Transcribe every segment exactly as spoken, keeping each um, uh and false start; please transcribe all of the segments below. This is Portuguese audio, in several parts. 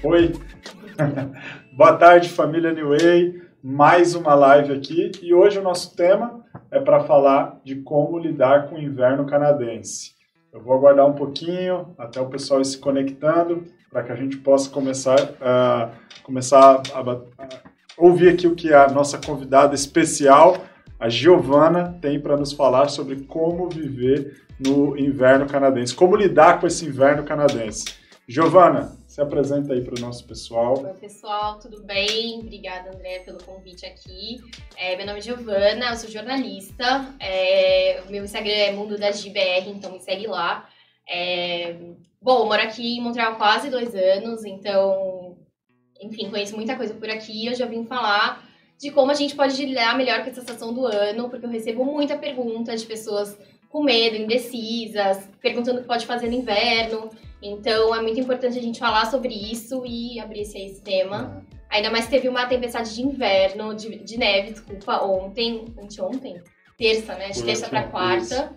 Oi, boa tarde família New Way, mais uma live aqui e hoje o nosso tema é para falar de como lidar com o inverno canadense. Eu vou aguardar um pouquinho até o pessoal ir se conectando para que a gente possa começar, uh, começar a, a, a ouvir aqui o que a nossa convidada especial, a Giovana, tem para nos falar sobre como viver no inverno canadense, como lidar com esse inverno canadense. Giovana, se apresenta aí para o nosso pessoal. Oi, pessoal, tudo bem? Obrigada, André, pelo convite aqui. É, meu nome é Giovana, eu sou jornalista. É, o meu Instagram é Mundo da G B R, então me segue lá. É, bom, eu moro aqui em Montreal há quase dois anos, então, enfim, conheço muita coisa por aqui. Eu já vim falar de como a gente pode lidar melhor com essa estação do ano, porque eu recebo muita pergunta de pessoas com medo, indecisas, perguntando o que pode fazer no inverno. Então, é muito importante a gente falar sobre isso e abrir esse, esse tema. Ainda mais que teve uma tempestade de inverno, de, de neve, desculpa, ontem, anteontem, terça, né? De terça para quarta.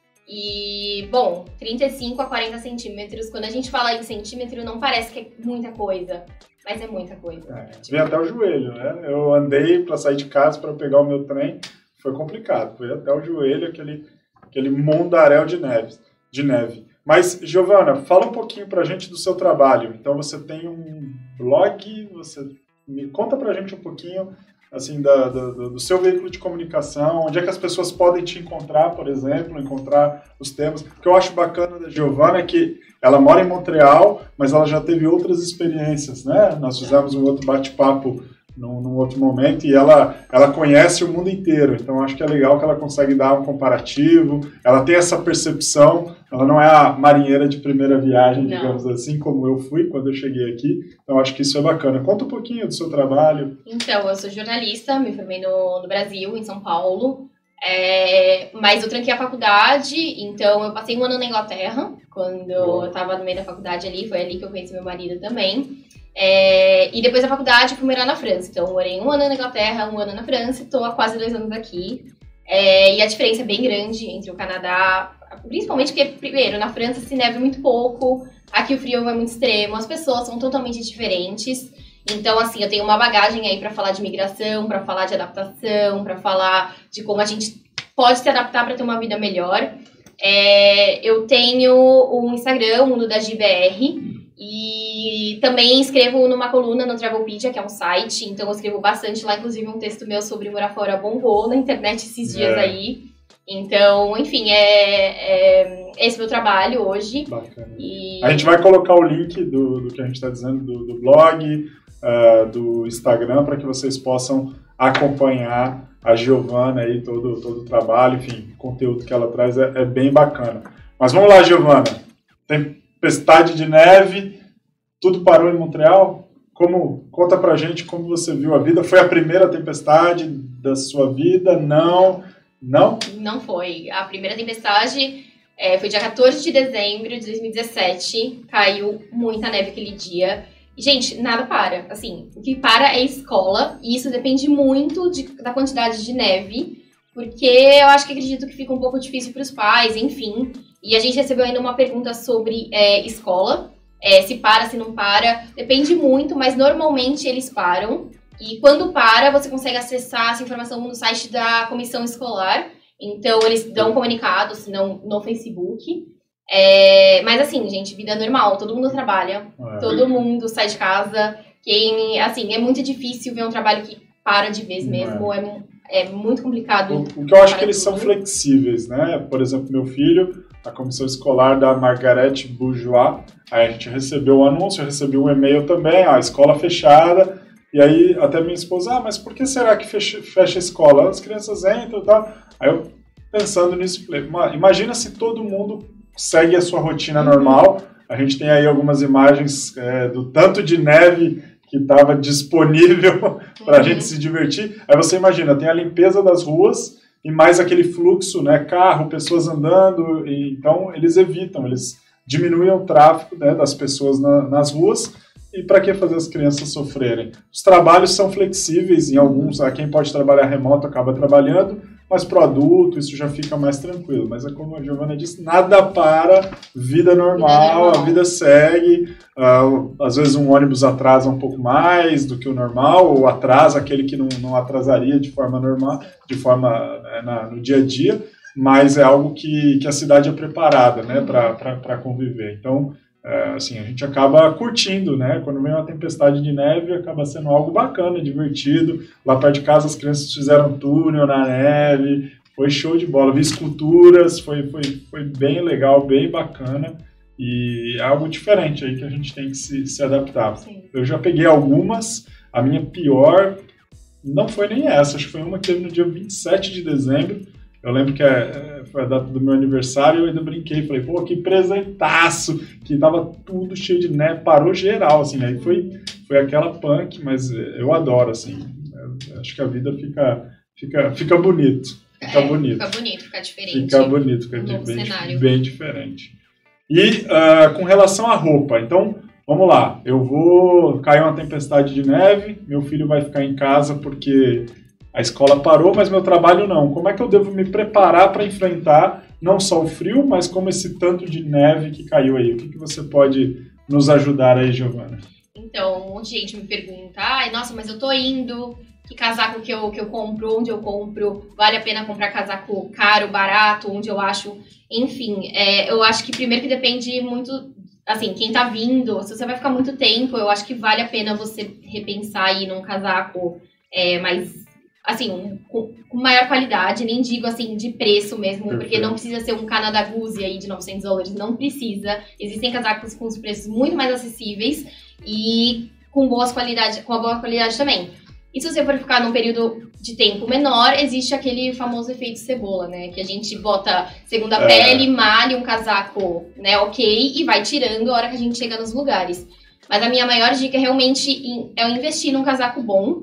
E, bom, trinta e cinco a quarenta centímetros. Quando a gente fala em centímetro, não parece que é muita coisa, mas é muita coisa. É, vem até o joelho, né? Eu andei para sair de casa para pegar o meu trem, foi complicado. Foi até o joelho, aquele, aquele mundaréu de neve. De neve. Mas, Giovana, fala um pouquinho pra gente do seu trabalho. Então, você tem um blog, você me conta pra gente um pouquinho assim, da, da, do seu veículo de comunicação, onde é que as pessoas podem te encontrar, por exemplo, encontrar os temas. O que eu acho bacana da Giovana é que ela mora em Montreal, mas ela já teve outras experiências, né? Nós fizemos um outro bate-papo num, num outro momento, e ela, ela conhece o mundo inteiro, então acho que é legal que ela consegue dar um comparativo, ela tem essa percepção, ela não é a marinheira de primeira viagem, não, digamos assim, como eu fui quando eu cheguei aqui, então acho que isso é bacana. Conta um pouquinho do seu trabalho. Então, eu sou jornalista, me formei no, no Brasil, em São Paulo, é, mas eu tranquei a faculdade, então eu passei um ano na Inglaterra, quando Boa. eu estava no meio da faculdade ali, foi ali que eu conheci meu marido também. É, e depois da faculdade fui morar na França, então eu morei um ano na Inglaterra, um ano na França, estou há quase dois anos aqui, é, e a diferença é bem grande entre o Canadá, principalmente porque, primeiro, na França se neve muito pouco, aqui o frio é muito extremo, as pessoas são totalmente diferentes, então assim, eu tenho uma bagagem aí para falar de migração, para falar de adaptação, para falar de como a gente pode se adaptar para ter uma vida melhor. É, eu tenho um Instagram, o Mundo da G B R, e também escrevo numa coluna no Travelpedia, que é um site, então eu escrevo bastante lá, inclusive um texto meu sobre morar fora bombou na internet esses dias é. aí. Então, enfim, é, é esse é o meu trabalho hoje. Bacana. E... A gente vai colocar o link do, do que a gente está dizendo, do, do blog, uh, do Instagram, para que vocês possam acompanhar a Giovana aí, todo, todo o trabalho, enfim, o conteúdo que ela traz é, é bem bacana. Mas vamos lá, Giovana. Tem tempestade de neve, tudo parou em Montreal? Como, conta pra gente como você viu a vida. Foi a primeira tempestade da sua vida? Não? Não? Não foi. A primeira tempestade é, foi dia quatorze de dezembro de dois mil e dezessete. Caiu muita neve aquele dia. E, gente, nada para. Assim, o que para é a escola. E isso depende muito de, da quantidade de neve. Porque eu acho que acredito que fica um pouco difícil para os pais, enfim. E a gente recebeu ainda uma pergunta sobre é, escola, é, se para, se não para. Depende muito, mas normalmente eles param. E quando para, você consegue acessar essa informação no site da comissão escolar. Então, eles dão um comunicado, se não no Facebook. É, mas assim, gente, vida normal, todo mundo trabalha, é. todo mundo sai de casa. Quem, assim, é muito difícil ver um trabalho que para de vez mesmo, é, é, é muito complicado. O, o que eu acho que eles tudo. são flexíveis, né? Por exemplo, meu filho... a comissão escolar da Margaret Bourgeois, aí a gente recebeu o anúncio, recebeu um e-mail também, a escola fechada, e aí até minha esposa, ah, mas por que será que fecha, fecha a escola? As crianças entram e tal. Aí eu, pensando nisso, falei, imagina se todo mundo segue a sua rotina normal, a gente tem aí algumas imagens é, do tanto de neve que estava disponível para a uhum. gente se divertir, aí você imagina, tem a limpeza das ruas, e mais aquele fluxo, né, carro, pessoas andando, e, então eles evitam, eles diminuem o tráfego, né, das pessoas na, nas ruas, e para que fazer as crianças sofrerem? Os trabalhos são flexíveis, em alguns, a quem pode trabalhar remoto acaba trabalhando, mas para o adulto isso já fica mais tranquilo. Mas é como a Giovana disse, nada para, vida normal, vida normal. A vida segue. Uh, às vezes um ônibus atrasa um pouco mais do que o normal, ou atrasa aquele que não, não atrasaria de forma normal, de forma né, na, no dia a dia, mas é algo que, que a cidade é preparada, né, para conviver. Então, é, assim, a gente acaba curtindo, né? Quando vem uma tempestade de neve, acaba sendo algo bacana, divertido. Lá perto de casa as crianças fizeram túnel na neve, foi show de bola. Vi esculturas, foi, foi, foi bem legal, bem bacana. E é algo diferente aí que a gente tem que se, se adaptar. Sim. Eu já peguei algumas, a minha pior não foi nem essa, acho que foi uma que teve no dia vinte e sete de dezembro. Eu lembro que é, foi a data do meu aniversário e eu ainda brinquei, falei, pô, que presentaço, que tava tudo cheio de neve, parou geral, assim, aí foi, foi aquela punk, mas eu adoro, assim, eu acho que a vida fica, fica, fica bonito, fica é, bonito. Fica bonito, fica diferente. Fica bonito, fica um bem, bem diferente. E uh, com relação à roupa, então, vamos lá, eu vou cair uma tempestade de neve, meu filho vai ficar em casa porque a escola parou, mas meu trabalho não. Como é que eu devo me preparar para enfrentar não só o frio, mas como esse tanto de neve que caiu aí? O que, que você pode nos ajudar aí, Giovana? Então, um monte de gente me pergunta, ai, nossa, mas eu tô indo, que casaco que eu, que eu compro, onde eu compro, vale a pena comprar casaco caro, barato, onde eu acho, enfim, é, eu acho que primeiro que depende muito, assim, quem tá vindo, se você vai ficar muito tempo, eu acho que vale a pena você repensar aí num casaco é, mais assim, um, com, com maior qualidade, nem digo assim de preço mesmo, Perfeito. Porque não precisa ser um Canada Goose aí de novecentos dólares, não precisa. Existem casacos com os preços muito mais acessíveis e com boas qualidade, com a boa qualidade também. E se você for ficar num período de tempo menor, existe aquele famoso efeito cebola, né? Que a gente bota segunda é. pele, malha um casaco, né, ok, e vai tirando a hora que a gente chega nos lugares. Mas a minha maior dica é realmente é investir num casaco bom.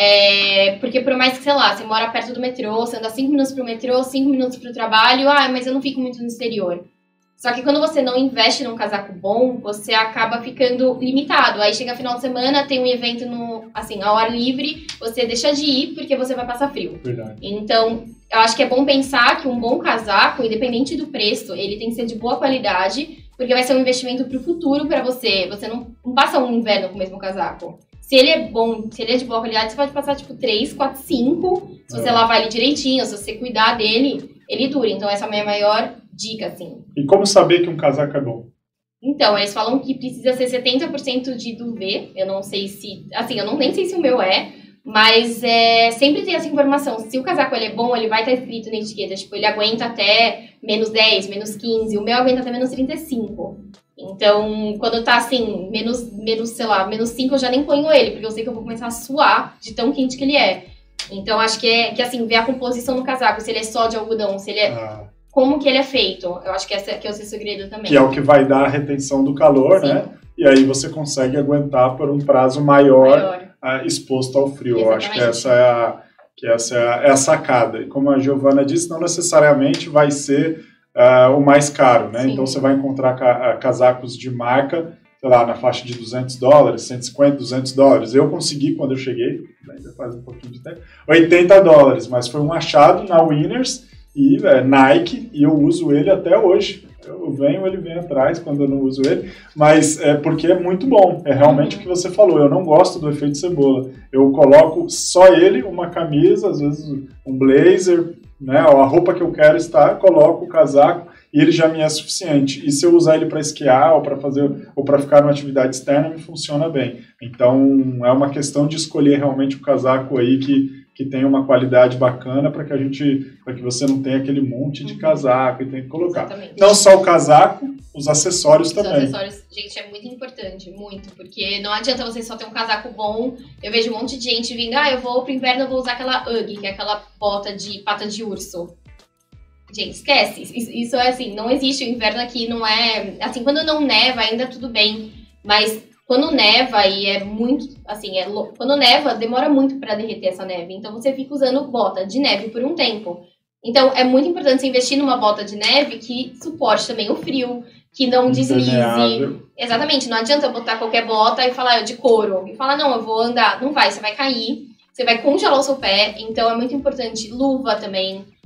É, porque por mais que, sei lá, você mora perto do metrô, você anda cinco minutos pro metrô, cinco minutos pro trabalho, ah, mas eu não fico muito no exterior. Só que quando você não investe num casaco bom, você acaba ficando limitado. Aí chega final de semana, tem um evento no, assim, ao ar livre, você deixa de ir porque você vai passar frio. Verdade. Então, eu acho que é bom pensar que um bom casaco, independente do preço, ele tem que ser de boa qualidade, porque vai ser um investimento pro futuro para você. Você não, não passa um inverno com o mesmo casaco. Se ele é bom, se ele é de boa qualidade, você pode passar, tipo, três, quatro, cinco. Se você é. lavar ele direitinho, se você cuidar dele, ele dura. Então, essa é a minha maior dica, assim. E como saber que um casaco é bom? Então, eles falam que precisa ser setenta por cento de duvet. Eu não sei se... Assim, eu não, nem sei se o meu é. Mas é, sempre tem essa informação. Se o casaco ele é bom, ele vai estar escrito na etiqueta. Tipo, ele aguenta até menos dez, menos quinze. O meu aguenta até menos trinta e cinco. Então, quando tá assim, menos, menos, sei lá, menos cinco, eu já nem ponho ele, porque eu sei que eu vou começar a suar de tão quente que ele é. Então, acho que é, que assim, ver a composição do casaco, se ele é só de algodão, se ele é... Ah. Como que ele é feito. Eu acho que esse que é o seu segredo também. Que é o que vai dar a retenção do calor, Sim. né? E aí você consegue aguentar por um prazo maior, maior. Uh, exposto ao frio. Exatamente. Eu acho que essa é a, que essa é a, é a sacada. E como a Giovana disse, não necessariamente vai ser... Uh, o mais caro, né? Sim. Então você vai encontrar ca casacos de marca, sei lá, na faixa de duzentos dólares, cento e cinquenta, duzentos dólares. Eu consegui, quando eu cheguei, ainda faz um pouquinho de tempo, oitenta dólares, mas foi um achado na Winners e é, Nike, e eu uso ele até hoje. Eu venho, ele vem atrás quando eu não uso ele, mas é porque é muito bom. É realmente o que você falou, eu não gosto do efeito cebola. Eu coloco só ele, uma camisa, às vezes um blazer, né, a roupa que eu quero estar, coloco o casaco e ele já me é suficiente. E se eu usar ele para esquiar ou para fazer ou para ficar numa atividade externa, me funciona bem. Então é uma questão de escolher realmente o casaco aí que, que tem uma qualidade bacana para que a gente, para que você não tenha aquele monte de casaco e tem que colocar. Exatamente. Não só o casaco, os acessórios os também. Os acessórios, gente, é muito importante, muito, porque não adianta você só ter um casaco bom. Eu vejo um monte de gente vindo, ah, eu vou pro inverno, eu vou usar aquela Ugg, que é aquela bota de pata de urso. Gente, esquece, isso, isso é assim, não existe, o inverno aqui não é, assim, quando não neva ainda tudo bem, mas quando neva e é muito, assim, é, quando neva demora muito para derreter essa neve, então você fica usando bota de neve por um tempo. Então, é muito importante você investir numa bota de neve que suporte também o frio, que não deslize. Exatamente, não adianta eu botar qualquer bota e falar, eu de couro. E falar, não, eu vou andar. Não vai, você vai cair, você vai congelar o seu pé. Então, é muito importante luva também.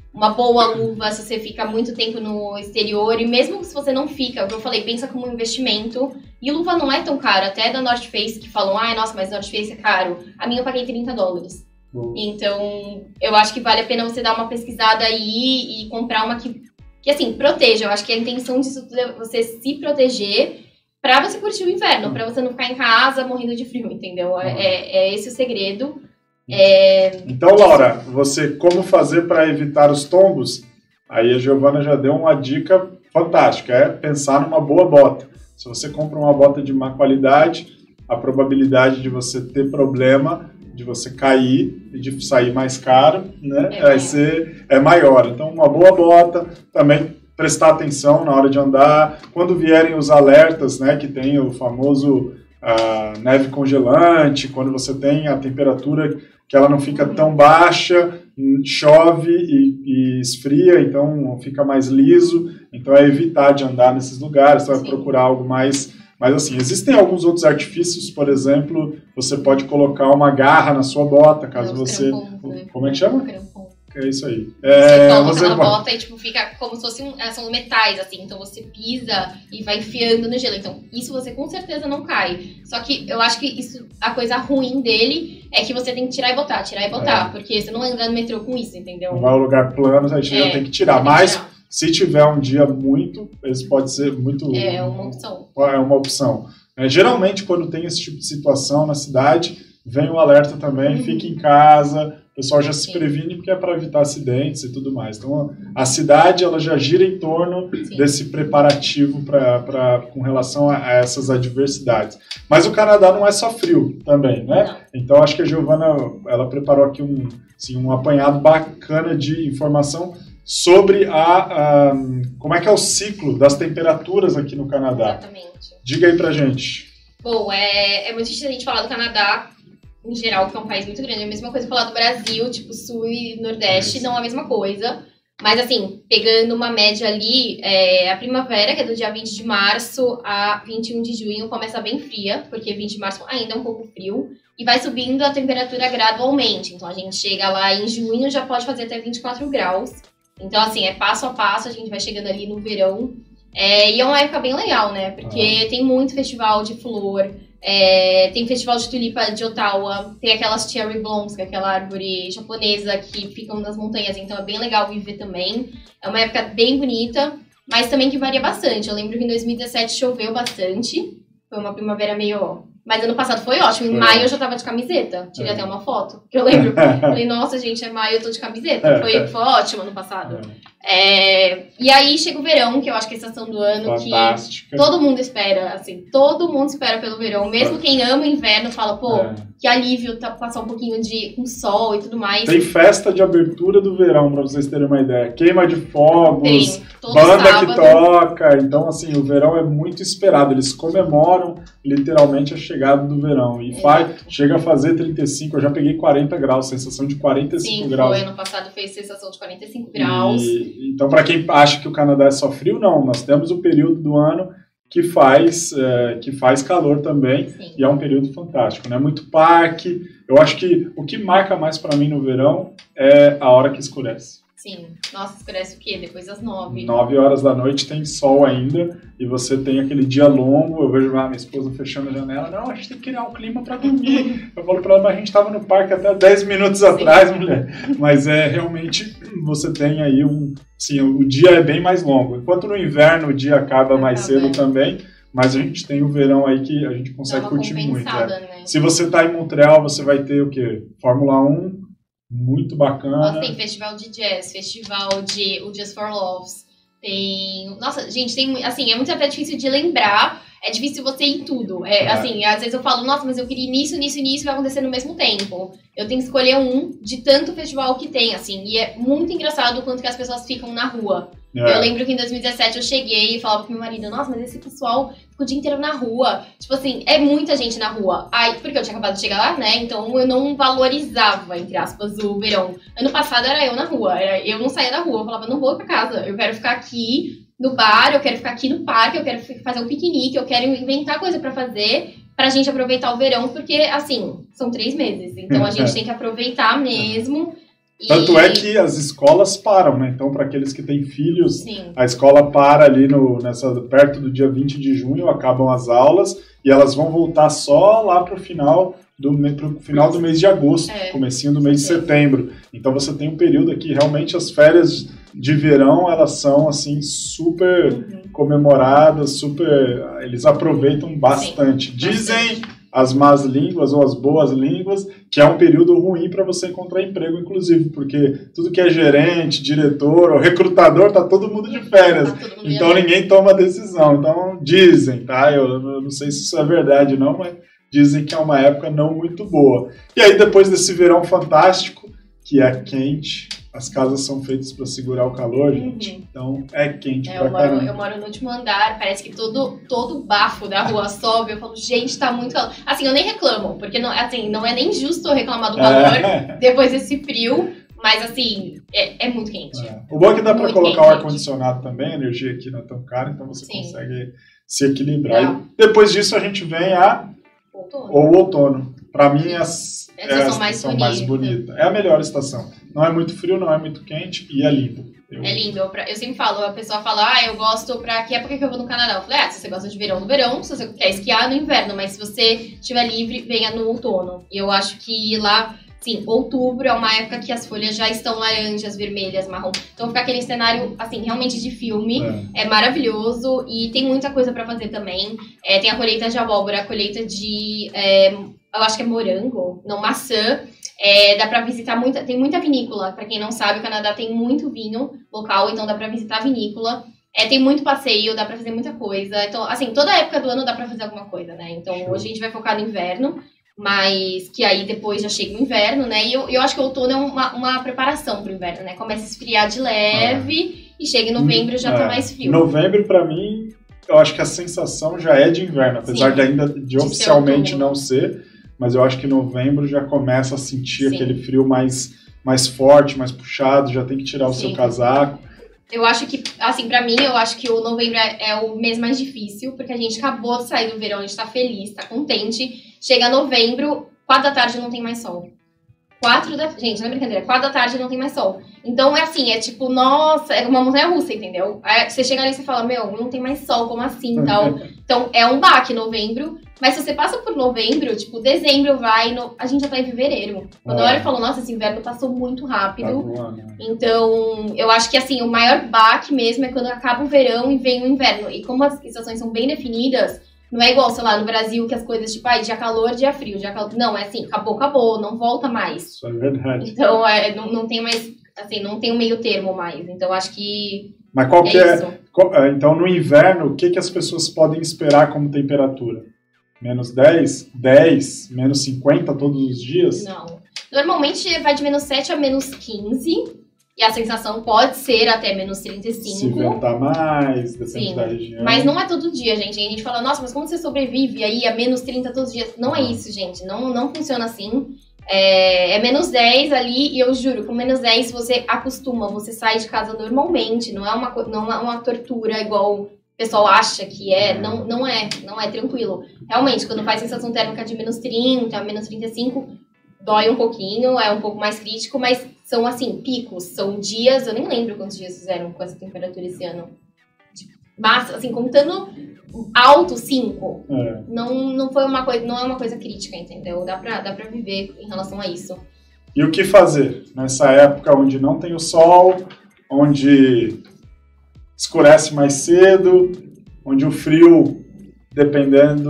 uma boa luva se você fica muito tempo no exterior. E mesmo se você não fica, o que eu falei, pensa como um investimento. E luva não é tão cara. Até da North Face, que falam, ai, nossa, mas North Face é caro. A minha eu paguei trinta dólares. Uhum. Então, eu acho que vale a pena você dar uma pesquisada aí e comprar uma que, que assim, proteja. Eu acho que a intenção disso é você se proteger pra você curtir o inverno, uhum. pra você não ficar em casa morrendo de frio, entendeu? Uhum. É, é esse o segredo. É... Então, Laura, você como fazer para evitar os tombos? Aí a Giovana já deu uma dica fantástica, é pensar numa boa bota. Se você compra uma bota de má qualidade, a probabilidade de você ter problema, de você cair e de sair mais caro, né, é, vai ser, é maior. Então, uma boa bota, também prestar atenção na hora de andar. Quando vierem os alertas, né, que tem o famoso a neve congelante, quando você tem a temperatura que ela não fica tão baixa, chove e, e esfria, então fica mais liso, então é evitar de andar nesses lugares, você vai procurar algo mais, mais assim. Existem alguns outros artifícios, por exemplo, você pode colocar uma garra na sua bota, caso você... Né? Como é que chama? É isso aí. É, você coloca você aquela bota e tipo, fica como se fossem um, são metais, assim, então você pisa e vai enfiando no gelo. Então, isso você com certeza não cai. Só que eu acho que isso, a coisa ruim dele é que você tem que tirar e botar, tirar e botar, é. porque você não anda no metrô com isso, entendeu? Não vai ao lugar plano, aí é, tem que tirar. Tem que Mas, tirar. se tiver um dia muito, isso pode ser muito... É uma opção. É uma opção. É, geralmente, quando tem esse tipo de situação na cidade, vem o alerta também, uhum. fique em casa... O pessoal já se Sim. previne porque é para evitar acidentes e tudo mais. Então, a cidade ela já gira em torno Sim. desse preparativo pra, pra, com relação a, a essas adversidades. Mas o Canadá não é só frio também, né? Não. Então, acho que a Giovana ela preparou aqui um, assim, um apanhado bacana de informação sobre a, a, como é que é o ciclo das temperaturas aqui no Canadá. Exatamente. Diga aí pra gente. Bom, é, é muito difícil a gente falar do Canadá em geral, que é um país muito grande. É a mesma coisa falar do Brasil, tipo, Sul e Nordeste, não é a mesma coisa. Mas, assim, pegando uma média ali, é, a primavera, que é do dia vinte de março a vinte e um de junho, começa bem fria, porque vinte de março ainda é um pouco frio, e vai subindo a temperatura gradualmente. Então, a gente chega lá em junho, já pode fazer até vinte e quatro graus. Então, assim, é passo a passo, a gente vai chegando ali no verão. É, e é uma época bem legal, né? Porque tem muito festival de flor, É, tem festival de tulipa de Ottawa, tem aquelas cherry blossoms, que é aquela árvore japonesa que ficam nas montanhas, então é bem legal viver também. É uma época bem bonita, mas também que varia bastante. Eu lembro que em dois mil e dezessete choveu bastante, foi uma primavera meio... Mas ano passado foi ótimo, em foi. maio eu já tava de camiseta, tirei é. até uma foto, que eu lembro. Falei, nossa gente, é maio, eu tô de camiseta, foi, foi ótimo ano passado. É, e aí chega o verão, que eu acho que é a estação do ano Fantástica. que todo mundo espera, assim, todo mundo espera pelo verão. Mesmo quem ama o inverno fala, pô, é. que alívio tá, passar um pouquinho de com sol e tudo mais. Tem festa de abertura do verão, pra vocês terem uma ideia. Queima de fogos, Tem, banda sábado. que toca. Então, assim, o verão é muito esperado. Eles comemoram literalmente a chegada do verão. E faz, chega a fazer trinta e cinco, eu já peguei quarenta graus, sensação de quarenta e cinco Sim, graus. Sim, foi, ano passado fez sensação de quarenta e cinco graus. E, então, para quem acha que o Canadá é só frio, não. Nós temos o período do ano que faz, é, que faz calor também. Sim. E é um período fantástico, né? Muito parque. Eu acho que o que marca mais para mim no verão é a hora que escurece. Sim. Nossa, escurece o quê? Depois das nove. Nove horas da noite tem sol ainda e você tem aquele dia longo. Eu vejo a minha esposa fechando a janela. Não, a gente tem que criar um clima para dormir. Eu falo para ela, mas a gente estava no parque até dez minutos Sim. atrás, mulher. Mas é realmente, você tem aí um... Sim, o dia é bem mais longo. Enquanto no inverno o dia acaba mais cedo bem. também, mas a gente tem o verão aí que a gente consegue curtir muito. É. Né? Se você está em Montreal, você vai ter o quê? Fórmula um, muito bacana. Nossa, tem festival de jazz, festival de o Just for Loves. Tem... Nossa, gente, tem... Assim, é muito até difícil de lembrar. É difícil você ir em tudo. É, é. Assim, às vezes eu falo, nossa, mas eu queria ir nisso, nisso e nisso, vai acontecer no mesmo tempo. Eu tenho que escolher um de tanto festival que tem, assim. E é muito engraçado o quanto que as pessoas ficam na rua. É. Eu lembro que em dois mil e dezessete eu cheguei e falava pro meu marido, nossa, mas esse pessoal fica o dia inteiro na rua. Tipo assim, é muita gente na rua. Aí, porque eu tinha acabado de chegar lá, né? Então eu não valorizava, entre aspas, o verão. Ano passado era eu na rua. Era, eu não saía da rua. Eu falava, não vou pra casa. Eu quero ficar aqui no bar, eu quero ficar aqui no parque, eu quero fazer um piquenique, eu quero inventar coisa pra fazer pra gente aproveitar o verão, porque, assim, são três meses. Então a gente tem que aproveitar mesmo. Tanto e... é que as escolas param, né? Então, para aqueles que têm filhos, Sim. a escola para ali no, nessa, perto do dia vinte de junho, acabam as aulas e elas vão voltar só lá para o final do, pro final do mês de agosto, é, comecinho do mês de setembro. Então, você tem um período aqui, realmente as férias de verão, elas são assim super uhum. comemoradas, super, eles aproveitam bastante. Sim, Dizem... Bastante. As más línguas ou as boas línguas, que é um período ruim para você encontrar emprego, inclusive, porque tudo que é gerente, diretor ou recrutador, tá todo mundo de férias. Tá mundo então ninguém toma decisão. Então dizem, tá? Eu, eu não sei se isso é verdade ou não, mas dizem que é uma época não muito boa. E aí depois desse verão fantástico, que é quente, as casas são feitas para segurar o calor, gente. Uhum. Então é quente é, pra eu moro, caramba. Eu moro no último andar, parece que todo, todo bafo da rua sobe. Eu falo, gente, tá muito calor. Assim, eu nem reclamo, porque não, assim, não é nem justo eu reclamar do calor é. depois desse frio. Mas assim, é, é muito quente. É. O bom é que dá para colocar quente, o ar-condicionado também, a energia aqui não é tão cara, então você Sim. consegue se equilibrar. E depois disso a gente vem a outono. Ou outono. Para mim, as, é a estação, mais, bonita. mais bonita. É a melhor estação. Não é muito frio, não é muito quente e é lindo. Eu... É lindo. Eu sempre falo, a pessoa fala, ah, eu gosto pra que época que eu vou no Canadá? Eu falei, ah, se você gosta de verão, no verão. Se você quer esquiar, no inverno. Mas se você estiver livre, venha no outono. E eu acho que lá, sim, outubro é uma época que as folhas já estão laranjas, vermelhas, marrom. Então fica aquele cenário, assim, realmente de filme. É, é maravilhoso e tem muita coisa pra fazer também. É, tem a colheita de abóbora, a colheita de... É, eu acho que é morango, não, maçã. É, dá pra visitar muita, tem muita vinícola. Pra quem não sabe, o Canadá tem muito vinho local, então dá pra visitar a vinícola. É, tem muito passeio, dá pra fazer muita coisa. Então, assim, toda época do ano dá pra fazer alguma coisa, né? Então, Show. Hoje a gente vai focar no inverno, mas que aí depois já chega o inverno, né? E eu, eu acho que o outono é uma, uma preparação pro inverno, né? Começa a esfriar de leve ah. e chega em novembro já é. tá mais frio. Novembro, pra mim, eu acho que a sensação já é de inverno, apesar Sim. de ainda de, de oficialmente não ser. Mas eu acho que em novembro já começa a sentir Sim. aquele frio mais, mais forte, mais puxado, já tem que tirar o Sim. seu casaco. Eu acho que, assim, pra mim, eu acho que o novembro é, é o mês mais difícil, porque a gente acabou de sair do verão, a gente tá feliz, tá contente. Chega novembro, quatro da tarde não tem mais sol. Quatro da... Gente, não é brincadeira, quatro da tarde não tem mais sol. Então, é assim, é tipo, nossa, é uma montanha-russa, entendeu? Aí você chega ali e você fala, meu, não tem mais sol, como assim, tal. Então, é um baque novembro. Mas se você passa por novembro, tipo, dezembro vai, no... a gente já tá em fevereiro. Quando é. eu olho e falo, nossa, esse inverno passou muito rápido. Tá então, eu acho que, assim, o maior baque mesmo é quando acaba o verão e vem o inverno. E como as estações são bem definidas, não é igual, sei lá, no Brasil, que as coisas, tipo, ai, dia calor, dia frio, dia calor... Não, é assim, acabou, acabou, não volta mais. Isso é verdade. Então, é, não, não tem mais, assim, não tem um meio termo mais. Então, acho que Mas qual é que é... Qual, então, no inverno, o que, que as pessoas podem esperar como temperatura? Menos dez? dez? Menos cinquenta todos os dias? Não. Normalmente vai de menos sete a menos quinze. E a sensação pode ser até menos trinta e cinco. Se ventar mais, depende Sim, da região. Mas não é todo dia, gente. Aí a gente fala, nossa, mas como você sobrevive aí a menos trinta todos os dias? Não é isso, gente. Não, não funciona assim. É, é menos dez ali e eu juro, com menos dez você acostuma, você sai de casa normalmente. Não é uma, não é uma tortura igual o pessoal acha que é. Não, não é, não é tranquilo. Realmente, quando faz sensação térmica de menos trinta, menos trinta e cinco, dói um pouquinho, é um pouco mais crítico, mas são, assim, picos, são dias, eu nem lembro quantos dias fizeram com essa temperatura esse ano. Mas, assim, contando alto, cinco. É. Não, não foi uma coisa, não é uma coisa crítica, entendeu? Dá pra, dá pra viver em relação a isso. E o que fazer nessa época onde não tem o sol, onde escurece mais cedo, onde o frio, dependendo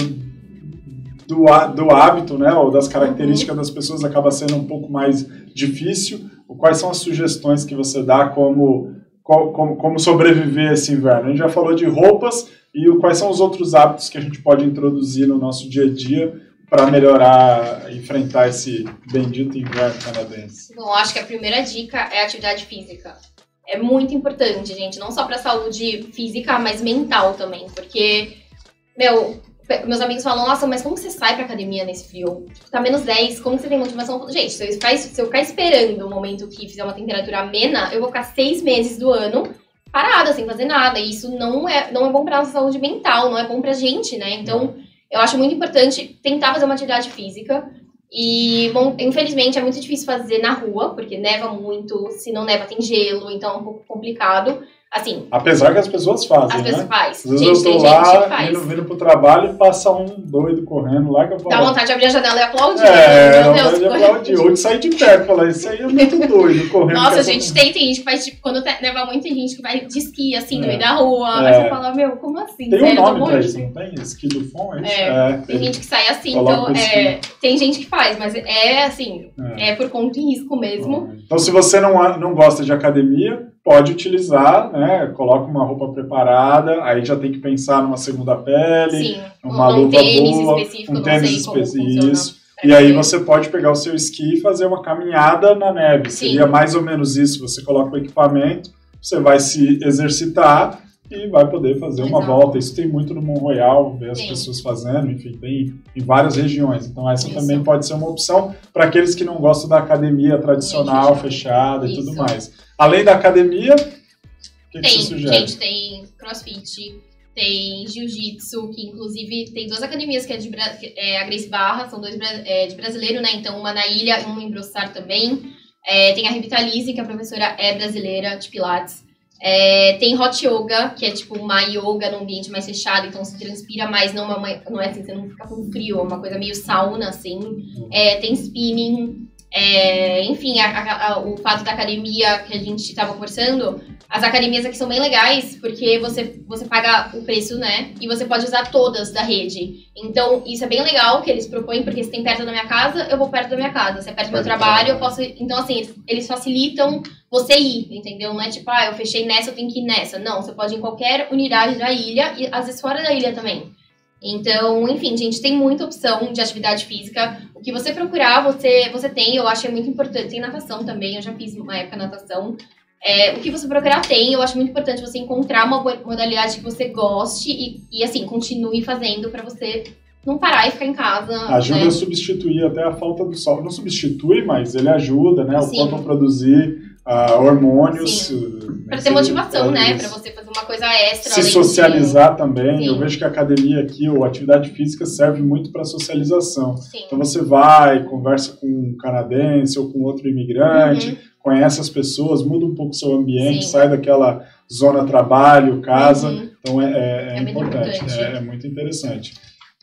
do, do hábito, né, ou das características uhum. das pessoas, acaba sendo um pouco mais difícil? Quais são as sugestões que você dá como, como, como sobreviver a esse inverno? A gente já falou de roupas e quais são os outros hábitos que a gente pode introduzir no nosso dia a dia para melhorar, enfrentar esse bendito inverno canadense? Bom, acho que a primeira dica é a atividade física. É muito importante, gente, não só para a saúde física, mas mental também, porque, meu... Meus amigos falam, nossa, mas como você sai pra academia nesse frio? Tipo, tá menos dez, como você tem motivação? Gente, se eu, ficar, se eu ficar esperando o momento que fizer uma temperatura amena, eu vou ficar seis meses do ano parada, sem fazer nada. E isso não é, não é bom pra nossa saúde mental, não é bom pra gente, né? Então, eu acho muito importante tentar fazer uma atividade física. E, bom, infelizmente, é muito difícil fazer na rua, porque neva muito, se não neva tem gelo, então é um pouco complicado. Assim, apesar que as pessoas fazem, as pessoas né? fazem. Às vezes eu tô lá, vindo, vindo pro trabalho e passa um doido correndo lá que eu falo... Dá vontade de abrir a janela e aplaudir. É, meu dá Deus, vontade de aplaudir. Ou de sair de perto e falar, isso aí é muito doido, correndo. Nossa, a gente tem, tem gente que vai, tipo, quando neva muito, tem gente que vai de esqui, assim, é. no meio da rua. É. Aí você fala, meu, como assim? Tem sério, um nome pra isso, não tem? Esqui do fom, é isso? É, é tem ele... gente que sai assim, então, é, tem gente que faz, mas é assim, é, é por conta e risco mesmo. Então, se você não, não gosta de academia, pode utilizar, né? Coloca uma roupa preparada, aí já tem que pensar numa segunda pele, Sim, uma um luva tênis boa, específico, um tênis específico. Isso. E ver. aí você pode pegar o seu esqui e fazer uma caminhada na neve. Sim. Seria mais ou menos isso. Você coloca o equipamento, você vai se exercitar e vai poder fazer uma Exato. volta. Isso tem muito no Mont Royal, ver as Sim. pessoas fazendo, enfim, tem em várias regiões. Então essa Isso. também pode ser uma opção para aqueles que não gostam da academia tradicional, Gente, fechada Isso. e tudo mais. Além da academia, o que, tem, que você sugere? Gente, tem crossfit, tem jiu-jitsu, que inclusive tem duas academias que é, de, é a Grace Barra, são dois é, de brasileiro, né? Então uma na ilha e uma em Brossard também. É, tem a Revitalize, que a professora é brasileira, de Pilates. É, tem Hot Yoga, que é tipo uma yoga num ambiente mais fechado, então você transpira mais, não, uma, não é assim, você não fica com frio, é uma coisa meio sauna, assim. É, tem spinning. É, enfim, a, a, a, o fato da academia que a gente estava conversando, as academias aqui são bem legais porque você, você paga o preço, né? E você pode usar todas da rede. Então, isso é bem legal que eles propõem, porque se tem perto da minha casa, eu vou perto da minha casa. Se é perto do meu trabalho, eu posso... Então, assim, eles, eles facilitam você ir, entendeu? Não é tipo, ah, eu fechei nessa, eu tenho que ir nessa. Não, você pode ir em qualquer unidade da ilha e às vezes fora da ilha também. Então, enfim, gente, tem muita opção de atividade física. O que você procurar, você, você tem, eu acho é muito importante. Tem natação também, eu já fiz uma época natação. É, o que você procurar tem, eu acho muito importante você encontrar uma modalidade que você goste e, e assim, continue fazendo pra você não parar e ficar em casa. Ajuda né? a substituir até a falta do sol. Não substitui, mas ele ajuda, né? O Sim. corpo a produzir uh, hormônios. Para ter motivação, né? Para você fazer uma coisa extra. Se socializar de... também. Sim. Eu vejo que a academia aqui, ou atividade física, serve muito para socialização. Sim. Então você vai, conversa com um canadense ou com outro imigrante, uhum. conhece as pessoas, muda um pouco o seu ambiente, Sim. sai daquela zona trabalho, casa. Uhum. Então é, é, é, é importante, importante. É, é muito interessante.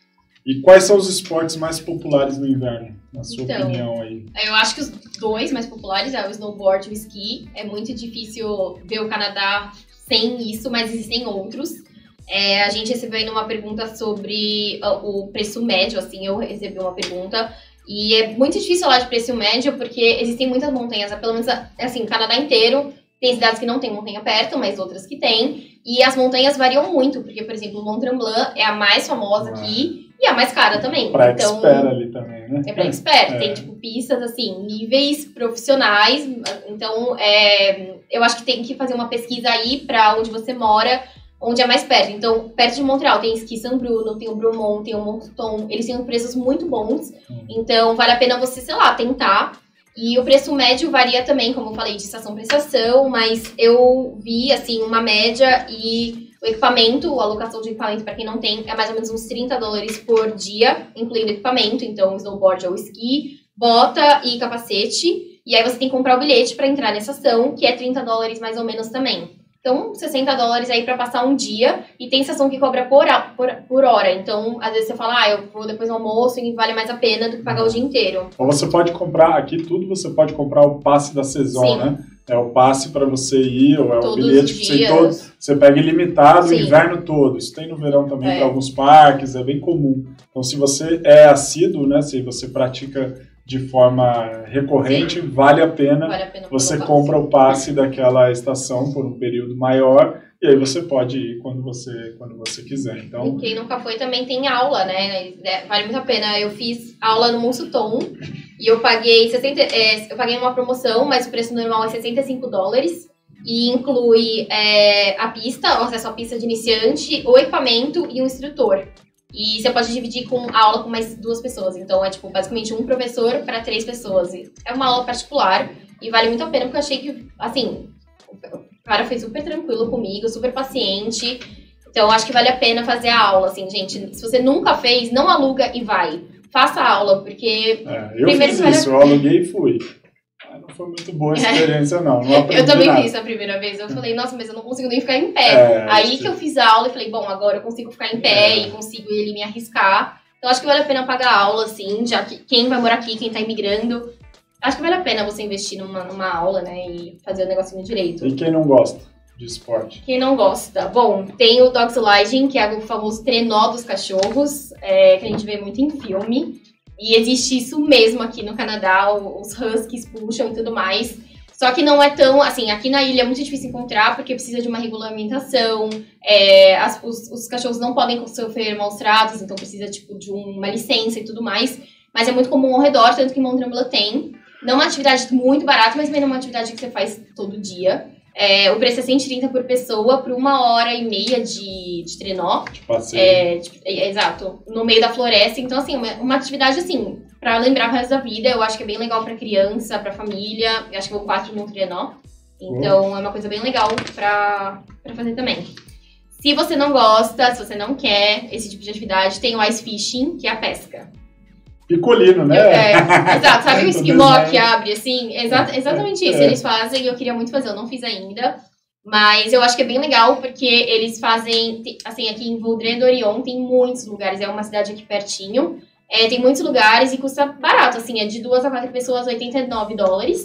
E quais são os esportes mais populares no inverno, na sua então, opinião aí? Eu acho que os dois mais populares é o snowboard e o esqui. É muito difícil ver o Canadá sem isso, mas existem outros. É, a gente recebeu ainda uma pergunta sobre o preço médio, assim, eu recebi uma pergunta. E é muito difícil falar de preço médio, porque existem muitas montanhas, pelo menos, assim, o Canadá inteiro. Tem cidades que não tem montanha perto, mas outras que tem. E as montanhas variam muito, porque, por exemplo, o Mont Tremblant é a mais famosa ah. aqui. E a mais cara também. Pra então, expert ali também, né? É pra expert. É. Tem, tipo, pistas, assim, níveis profissionais. Então, é, eu acho que tem que fazer uma pesquisa aí pra onde você mora, onde é mais perto. Então, perto de Montreal tem Ski San Bruno, tem o Bromont, tem o Moncton. Eles têm preços muito bons. Hum. Então, vale a pena você, sei lá, tentar. E o preço médio varia também, como eu falei, de estação para estação. Mas eu vi, assim, uma média e... O equipamento, a alocação de equipamento, para quem não tem, é mais ou menos uns trinta dólares por dia, incluindo equipamento, então snowboard ou esqui, bota e capacete. E aí você tem que comprar o bilhete para entrar nessa ação, que é trinta dólares mais ou menos também. Então, sessenta dólares aí para passar um dia, e tem estação que cobra por, por, por hora. Então, às vezes você fala, ah, eu vou depois do almoço e vale mais a pena do que pagar o dia inteiro. Ou você pode comprar, aqui tudo você pode comprar o passe da Saison, Sim. né? É o passe para você ir, ou é Todos o bilhete que você, todo, você pega ilimitado Sim. o inverno todo. Isso tem no verão também é. para alguns parques, é bem comum. Então, se você é assíduo, né, se você pratica de forma recorrente, vale a pena, vale a pena você compra o passe daquela estação por um período maior, e aí você pode ir quando você, quando você quiser. Então, e quem nunca foi também tem aula, né? Vale muito a pena. Eu fiz aula no Monsuton e eu paguei sessenta, é, eu paguei uma promoção, mas o preço normal é sessenta e cinco dólares e inclui é, a pista, o acesso à pista de iniciante, o equipamento e um instrutor. E você pode dividir com a aula com mais duas pessoas. Então é tipo basicamente um professor para três pessoas. É uma aula particular e vale muito a pena porque eu achei que, assim, o cara foi super tranquilo comigo, super paciente. Então, acho que vale a pena fazer a aula, assim, gente. Se você nunca fez, não aluga e vai. faça aula, porque... É, eu fiz isso, eu aluguei e fui. Não foi muito boa a experiência, não. Não aprendi Eu também nada. fiz a primeira vez. Eu falei, nossa, mas eu não consigo nem ficar em pé. É, Aí sim. que eu fiz a aula e falei, bom, agora eu consigo ficar em pé É. e consigo ele me arriscar. Então acho que vale a pena pagar aula, assim, já que quem vai morar aqui, quem tá imigrando, acho que vale a pena você investir numa, numa aula, né, e fazer o negocinho direito. E quem não gosta de esporte? Quem não gosta? Bom, tem o dog sliding, que é o famoso trenó dos cachorros, é, que a gente vê muito em filme. E existe isso mesmo aqui no Canadá, os huskies puxam e tudo mais. Só que não é tão, assim, aqui na ilha é muito difícil encontrar, porque precisa de uma regulamentação, é, as, os, os cachorros não podem sofrer maus tratos, então precisa, tipo, de uma licença e tudo mais. Mas é muito comum ao redor, tanto que em Mont Tremblant tem. Não é uma atividade muito barata, mas também não é uma atividade que você faz todo dia. É, o preço é cento e trinta por pessoa, por uma hora e meia de, de trenó. De passeio. É, tipo, é, exato, no meio da floresta. Então, assim, uma, uma atividade, assim, pra lembrar o resto da vida. Eu acho que é bem legal pra criança, pra família. Eu acho que vou quatro no trenó. Então, oh. é uma coisa bem legal pra, pra fazer também. Se você não gosta, se você não quer esse tipo de atividade, tem o ice fishing, que é a pesca. Picolino, né? É, exato, sabe o esquimó que abre, assim? Exa exatamente isso, é. Eles fazem, eu queria muito fazer, eu não fiz ainda. Mas eu acho que é bem legal, porque eles fazem, assim, aqui em Vaudreuil-Dorion tem muitos lugares, é uma cidade aqui pertinho. É, tem muitos lugares e custa barato, assim, é de duas a quatro pessoas, oitenta e nove dólares.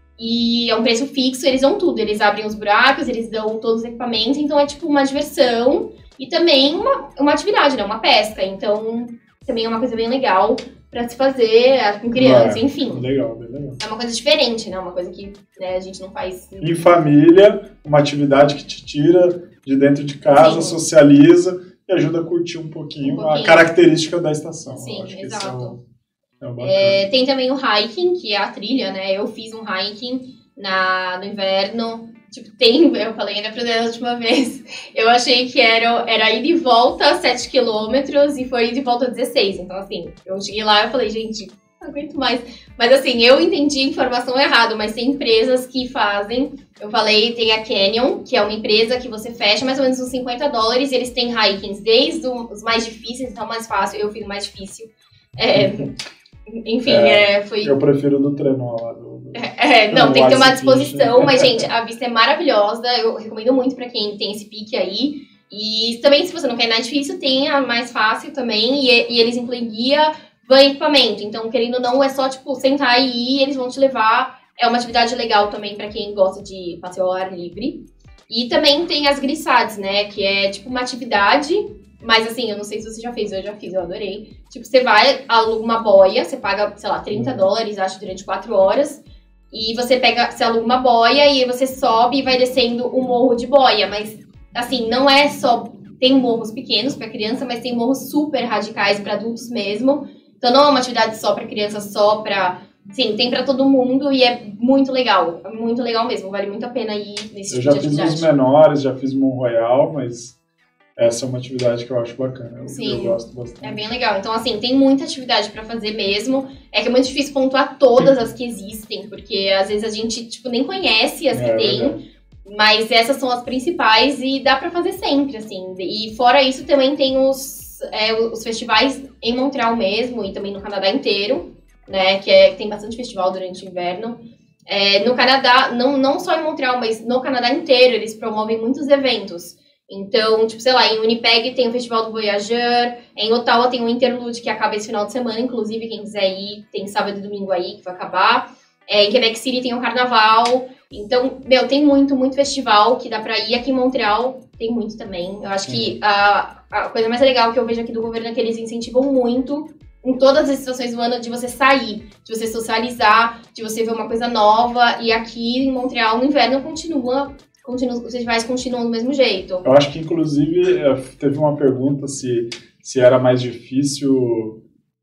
E é um preço fixo, eles dão tudo, eles abrem os buracos, eles dão todos os equipamentos, então é tipo uma diversão e também uma, uma atividade, né, uma pesca. Então também é uma coisa bem legal pra se fazer com criança, é, enfim. Legal, bem legal. É uma coisa diferente, né? Uma coisa que, né, a gente não faz... Em família, uma atividade que te tira de dentro de casa, Sim. socializa e ajuda a curtir um pouquinho, um pouquinho. a característica da estação. Sim, acho exato. Que é, é é, tem também o hiking, que é a trilha, né? Eu fiz um hiking na, no inverno. Tipo, tem, eu falei ainda pra Deus a última vez, eu achei que era, era ir de volta sete quilômetros e foi ir de volta dezesseis. Então, assim, eu cheguei lá e falei, gente, não aguento mais. Mas, assim, eu entendi a informação errada, mas tem empresas que fazem. Eu falei, tem a Canyon, que é uma empresa que você fecha mais ou menos uns cinquenta dólares e eles têm hikings desde os mais difíceis, então mais fácil. Eu fiz o mais difícil. É, enfim, é, é, foi... Eu prefiro do trenó lá do... É, não, tem que ter uma disposição, mas, gente, a vista é maravilhosa, eu recomendo muito pra quem tem esse pique aí. E também, se você não quer ir na difícil, tem a mais fácil também, e, e eles incluem guia, van e equipamento. Então, querendo ou não, é só, tipo, sentar e ir, eles vão te levar. É uma atividade legal também pra quem gosta de passeio ao ar livre. E também tem as glissades, né, que é, tipo, uma atividade... Mas, assim, eu não sei se você já fez, eu já fiz, eu adorei. Tipo, você vai, aluga uma boia, você paga, sei lá, trinta dólares, acho, durante quatro horas. E você pega, você aluga uma boia e você sobe e vai descendo o morro de boia. Mas, assim, não é só... Tem morros pequenos para criança, mas tem morros super radicais para adultos mesmo. Então, não é uma atividade só para criança, só para... Sim, tem para todo mundo e é muito legal. É muito legal mesmo, vale muito a pena ir nesse tipo de atividade. Eu já fiz os menores, já fiz Mont Royal, mas... Essa é uma atividade que eu acho bacana, eu, Sim, eu gosto bastante. É bem legal. Então, assim, tem muita atividade pra fazer mesmo. É que é muito difícil pontuar todas as que existem, porque às vezes a gente, tipo, nem conhece as que é, tem. Verdade. Mas essas são as principais e dá pra fazer sempre, assim. E fora isso, também tem os, é, os festivais em Montreal mesmo e também no Canadá inteiro, né? Que é, tem bastante festival durante o inverno. É, no Canadá, não, não só em Montreal, mas no Canadá inteiro, eles promovem muitos eventos. Então, tipo, sei lá, em Winnipeg tem o Festival do Voyageur, em Ottawa tem o Interlude, que acaba esse final de semana, inclusive, quem quiser ir, tem sábado e domingo aí, que vai acabar. É, em Quebec City tem o Carnaval. Então, meu, tem muito, muito festival que dá pra ir. Aqui em Montreal tem muito também. Eu acho que a, a coisa mais legal que eu vejo aqui do governo é que eles incentivam muito, em todas as estações do ano, de você sair, de você socializar, de você ver uma coisa nova. E aqui em Montreal, no inverno, continua... Continua, os festivais continuam do mesmo jeito. Eu acho que, inclusive, teve uma pergunta se, se era mais difícil,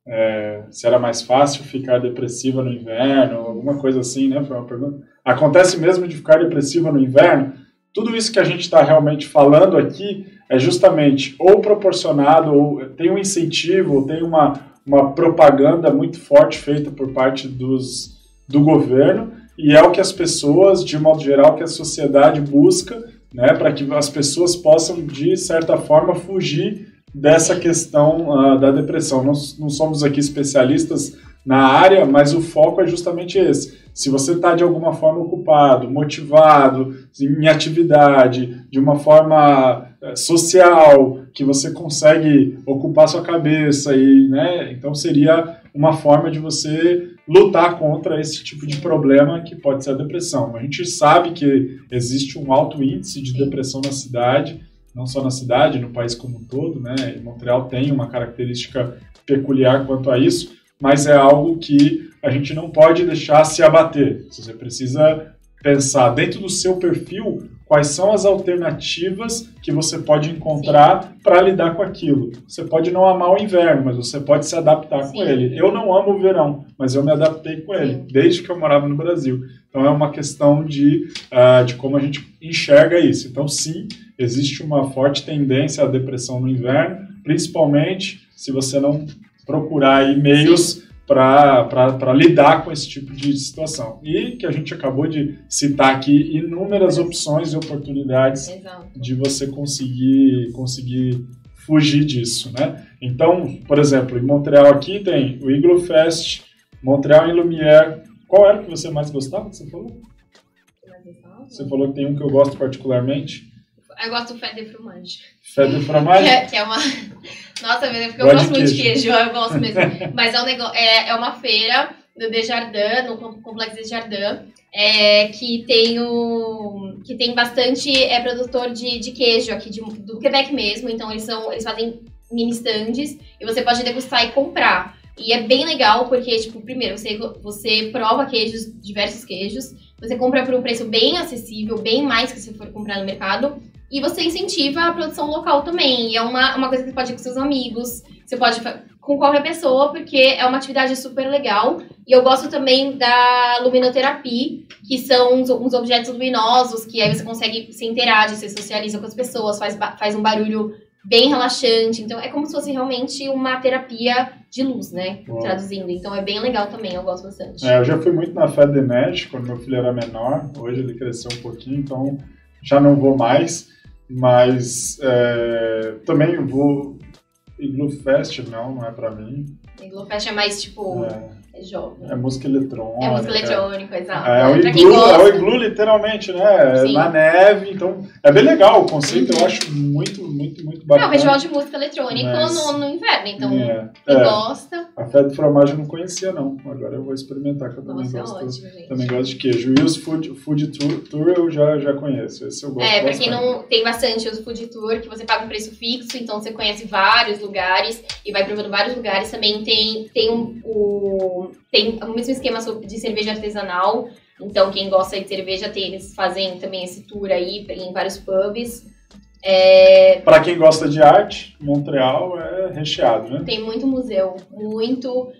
é, se era mais fácil ficar depressiva no inverno, alguma coisa assim, né? Foi uma pergunta. Acontece mesmo de ficar depressiva no inverno? Tudo isso que a gente está realmente falando aqui é justamente ou proporcionado, ou tem um incentivo, ou tem uma, uma propaganda muito forte feita por parte dos, do governo, e é o que as pessoas, de modo geral, que a sociedade busca, né, para que as pessoas possam, de certa forma, fugir dessa questão uh, da depressão. Nós não somos aqui especialistas na área, mas o foco é justamente esse. Se você está de alguma forma ocupado, motivado, em atividade, de uma forma uh, social, que você consegue ocupar sua cabeça, e, né, então seria uma forma de você lutar contra esse tipo de problema que pode ser a depressão. A gente sabe que existe um alto índice de depressão na cidade, não só na cidade, no país como um todo, né? E Montreal tem uma característica peculiar quanto a isso, mas é algo que a gente não pode deixar se abater. Você precisa pensar dentro do seu perfil quais são as alternativas que você pode encontrar para lidar com aquilo. Você pode não amar o inverno, mas você pode se adaptar Sim. com ele. Eu não amo o verão, mas eu me adaptei com ele, Sim. desde que eu morava no Brasil. Então é uma questão de, uh, de como a gente enxerga isso. Então sim, existe uma forte tendência à depressão no inverno, principalmente se você não procurar aí meios para lidar com esse tipo de situação. E que a gente acabou de citar aqui inúmeras opções e oportunidades Exato. de você conseguir, conseguir fugir disso, né? Então, por exemplo, em Montreal aqui tem o Igloo Fest, Montreal em Lumière. Qual era o que você mais gostava que você falou? Você falou que tem um que eu gosto particularmente. Eu gosto do Fête de Fromage. Fête de Fromage? Que é, que é uma... Nossa, porque eu gosto, gosto muito de queijo, eu gosto mesmo. Mas é, um negócio, é, é uma feira do Desjardins, no Complexo Desjardins, é, que, tem o, que tem bastante é, produtor de, de queijo aqui de, do Quebec mesmo. Então eles, são, eles fazem mini stands e você pode degustar e comprar. E é bem legal porque, tipo, primeiro, você, você prova queijos, diversos queijos, você compra por um preço bem acessível, bem mais que se for comprar no mercado. E você incentiva a produção local também. E é uma, uma coisa que você pode ir com seus amigos, você pode com qualquer pessoa, porque é uma atividade super legal. E eu gosto também da luminoterapia, que são uns, uns objetos luminosos, que aí você consegue, se interage, você socializa com as pessoas, faz, faz um barulho bem relaxante. Então é como se fosse realmente uma terapia de luz, né? Uau. Traduzindo. Então é bem legal também, eu gosto bastante. É, eu já fui muito na Fête des Neiges, quando meu filho era menor. Hoje ele cresceu um pouquinho, então já não vou mais. Mas é, também vou... Igloo Fest, não, não é pra mim. Igloo Fest é mais, tipo, é, é jovem. É música eletrônica. É música eletrônica, exato. É, é, o igloo, é o igloo, literalmente, né? Sim. Na neve, então... É bem legal o conceito, uhum. eu acho muito, muito, muito bacana. É o festival de música eletrônica Mas... no, no inverno, então é, quem é. gosta... A Fête de Fromage eu não conhecia, não. Agora eu vou experimentar, que eu também, Nossa, gosto, é ótimo, também gosto de queijo. E os Food, food tour, tour eu já, já conheço, esse eu gosto É, pra bastante. quem não... Tem bastante os Food Tour, que você paga um preço fixo, então você conhece vários lugares e vai provando vários lugares. Também tem, tem, um, o, tem o mesmo esquema de cerveja artesanal, então quem gosta de cerveja, tem, eles fazem também esse tour aí em vários pubs. É... Para quem gosta de arte, Montreal é recheado, né? Tem muito museu, muito,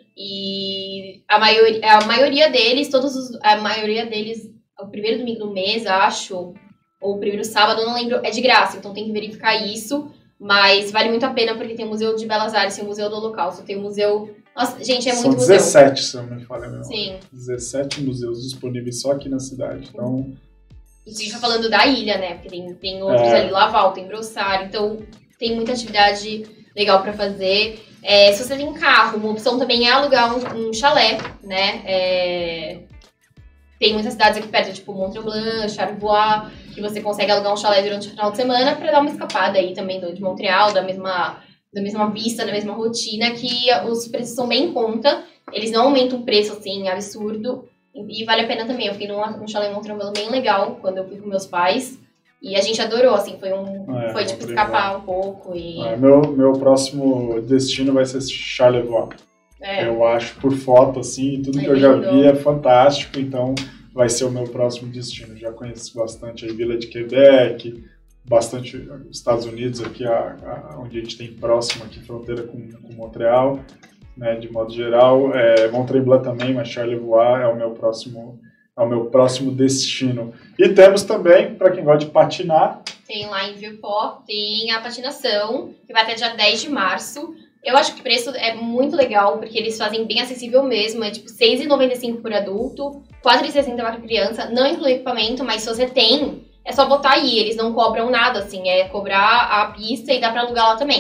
e a maioria, a maioria deles, todos os, a maioria deles, o primeiro domingo do mês, acho, ou o primeiro sábado, não lembro, é de graça, então tem que verificar isso, mas vale muito a pena porque tem o Museu de Belas Artes, tem o Museu do Holocausto, tem o Museu... Nossa, gente, é muito São museu. dezessete, se eu não me falha mesmo. Sim. dezessete museus disponíveis só aqui na cidade, então... E a gente tá falando da ilha, né? Porque tem, tem outros é. ali, Laval, tem Brossard, então tem muita atividade legal pra fazer. É, se você tem carro, uma opção também é alugar um, um chalé, né? É, tem muitas cidades aqui perto, tipo Mont-Tremblant, Charlevoix, que você consegue alugar um chalé durante o final de semana pra dar uma escapada aí também de Montreal, da mesma, da mesma vista, da mesma rotina, que os preços são bem em conta. Eles não aumentam o preço, assim, absurdo. E vale a pena também, eu fiquei num, num chalé em Mont-Tremblant bem legal, quando eu fui com meus pais. E a gente adorou, assim, foi um... É, foi, tipo, escapar um pouco e... É, meu, meu próximo destino vai ser Charlevoix. É. Eu acho, por foto, assim, tudo é que eu já vi é fantástico, então vai ser o meu próximo destino. Já conheço bastante a Vila de Quebec, bastante Estados Unidos, aqui, a, a, onde a gente tem próximo aqui, fronteira com, com Montreal. Né, de modo geral, é, Mont-Tremblant também, mas Charlevoix é o meu próximo, é o meu próximo destino. E temos também, para quem gosta de patinar... Tem lá em Vieux-Port, tem a patinação, que vai até dia dez de março. Eu acho que o preço é muito legal, porque eles fazem bem acessível mesmo, é tipo seis reais e noventa e cinco centavos por adulto, quatro reais e sessenta centavos para criança, não inclui equipamento, mas se você tem, é só botar aí, eles não cobram nada, assim, é cobrar a pista e dá para alugar lá também.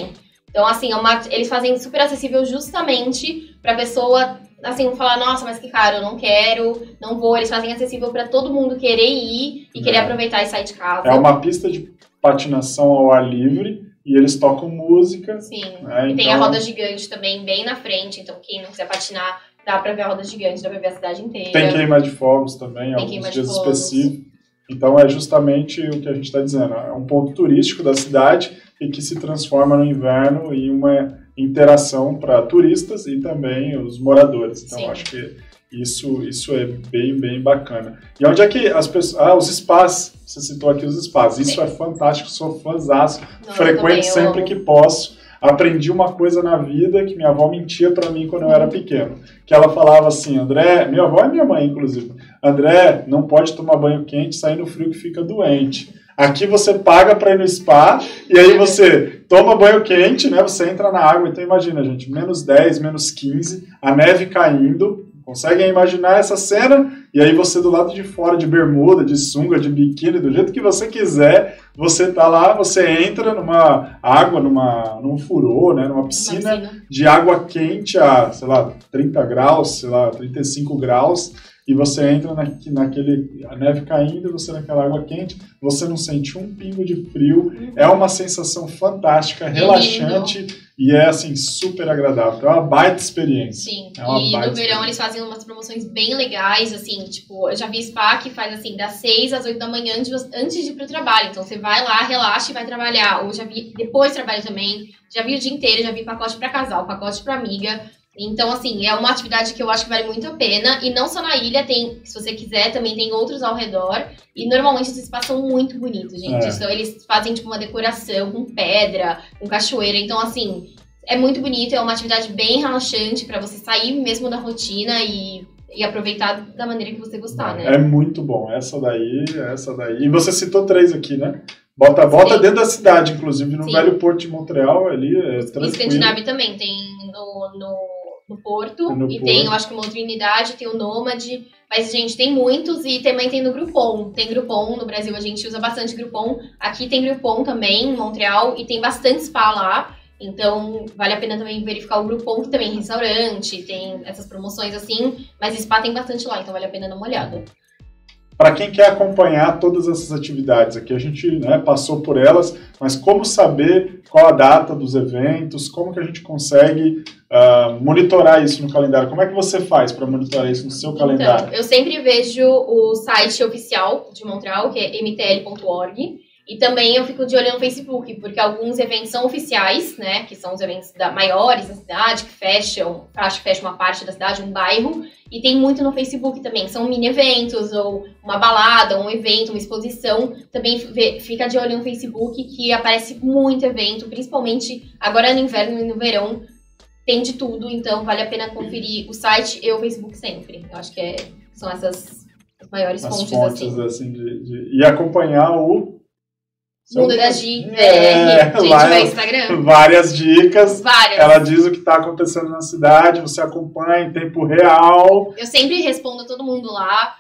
Então, assim, é uma, eles fazem super acessível justamente pra pessoa, assim, falar, nossa, mas que caro, eu não quero, não vou. Eles fazem acessível pra todo mundo querer ir e querer é. aproveitar e sair de casa. É uma pista de patinação ao ar livre e eles tocam música. Sim, né? e então... tem a roda gigante também bem na frente, então quem não quiser patinar, dá pra ver a roda gigante, dá pra ver a cidade inteira. Tem queima de fogos também, tem alguns dias específicos. Então é justamente o que a gente está dizendo, é um ponto turístico da cidade e que se transforma no inverno em uma interação para turistas e também os moradores. Então Sim. acho que isso, isso é bem, bem bacana. E onde é que as pessoas... Ah, os spas, você citou aqui os spas, isso Sim. é fantástico, sou fãzaço, frequento sempre que posso. Aprendi uma coisa na vida que minha avó mentia para mim quando eu era pequeno. Que ela falava assim, André, minha avó é minha mãe, inclusive, André, não pode tomar banho quente, sair no frio que fica doente. Aqui você paga para ir no spa e aí você toma banho quente, né? Você entra na água, então imagina, gente, menos dez, menos quinze, a neve caindo. Conseguem imaginar essa cena? E aí você do lado de fora, de bermuda, de sunga, de biquíni, do jeito que você quiser, você tá lá, você entra numa água, numa, num furô, né, numa piscina, piscina de água quente a, sei lá, trinta graus, sei lá, trinta e cinco graus, e você entra na, naquele, a neve caindo, você naquela água quente, você não sente um pingo de frio, uhum. é uma sensação fantástica, relaxante, e é, assim, super agradável. É uma baita experiência. Sim, é uma e baita no verão eles fazem umas promoções bem legais, assim, tipo, eu já vi spa que faz, assim, das seis às oito da manhã antes de ir pro trabalho. Então, você vai lá, relaxa e vai trabalhar. Ou já vi, depois trabalha também, já vi o dia inteiro, já vi pacote pra casal, pacote pra amiga. Então, assim, é uma atividade que eu acho que vale muito a pena. E não só na ilha, tem, se você quiser, também tem outros ao redor. E normalmente esses espaços são muito bonitos, gente. É. Então, eles fazem, tipo, uma decoração com pedra, com cachoeira. Então, assim, é muito bonito. É uma atividade bem relaxante pra você sair mesmo da rotina e, e aproveitar da maneira que você gostar, né? É muito bom. Essa daí, essa daí. E você citou três aqui, né? Bota, bota dentro da cidade, inclusive, no Sim. velho Porto de Montreal, ali, é tranquilo. Em Escandinávia também, tem no... no... no Porto, no e Porto. Tem, eu acho que uma outra unidade, tem o Nômade, mas, gente, tem muitos, e também tem no Groupon, tem Groupon, no Brasil a gente usa bastante Groupon, aqui tem Groupon também, em Montreal, e tem bastante spa lá, então vale a pena também verificar o Groupon, que também é restaurante, tem essas promoções assim, mas spa tem bastante lá, então vale a pena dar uma olhada. Para quem quer acompanhar todas essas atividades aqui, a gente né, passou por elas, mas como saber qual a data dos eventos, como que a gente consegue uh, monitorar isso no calendário? Como é que você faz para monitorar isso no seu calendário? Então, eu sempre vejo o site oficial de Montreal, que é m t l ponto org, e também eu fico de olho no Facebook, porque alguns eventos são oficiais, né, que são os eventos da, maiores da cidade, que fecham, acho que fecham uma parte da cidade, um bairro, e tem muito no Facebook também, são mini eventos, ou uma balada, um evento, uma exposição, também fica de olho no Facebook, que aparece muito evento, principalmente agora no inverno e no verão, tem de tudo, então vale a pena conferir o site e o Facebook sempre. Eu acho que é, são essas as maiores as fontes, fontes assim. assim de, de... E acompanhar o Mundo da Gi, é, gente, vai no Instagram. Várias dicas. Várias. Ela diz o que está acontecendo na cidade, você acompanha em tempo real. Eu sempre respondo a todo mundo lá.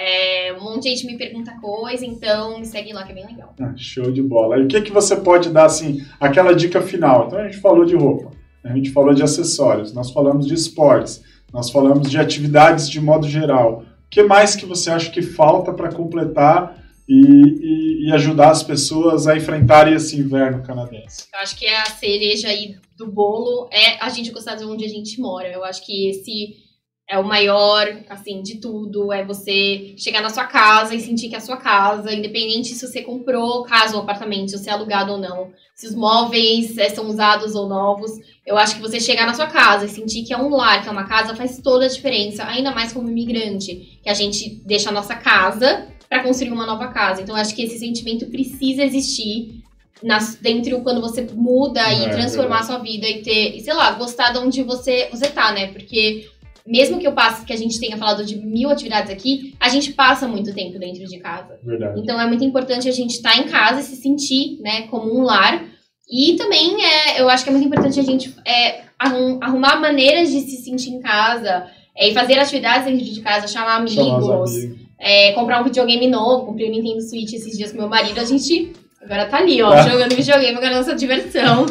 É, um monte de gente me pergunta coisa, então me segue lá que é bem legal. Ah, show de bola. E o que, que você pode dar, assim, aquela dica final? Então a gente falou de roupa, a gente falou de acessórios, nós falamos de esportes, nós falamos de atividades de modo geral. O que mais que você acha que falta para completar E, e, e ajudar as pessoas a enfrentarem esse inverno canadense? Eu acho que é a cereja aí do bolo, é a gente gostar de onde a gente mora. Eu acho que esse é o maior, assim, de tudo. É você chegar na sua casa e sentir que é a sua casa, independente se você comprou casa ou apartamento, se você é alugado ou não, se os móveis é, são usados ou novos. Eu acho que você chegar na sua casa e sentir que é um lar, que é uma casa, faz toda a diferença, ainda mais como imigrante, que a gente deixa a nossa casa para construir uma nova casa. Então, eu acho que esse sentimento precisa existir nas, dentro quando você muda e é, transformar é a sua vida e ter, sei lá, gostar de onde você, você tá, né? Porque mesmo que eu passe, que a gente tenha falado de mil atividades aqui, a gente passa muito tempo dentro de casa. Verdade. Então, é muito importante a gente estar em casa e se sentir, né, como um lar. E também, é, eu acho que é muito importante a gente é, arrumar maneiras de se sentir em casa é, e fazer atividades dentro de casa, chamar amigos. Chamar os amigos. É, comprar um videogame novo, comprei o Nintendo Switch esses dias com meu marido, a gente Agora tá ali, ó, tá. jogando videogame, agora nossa diversão.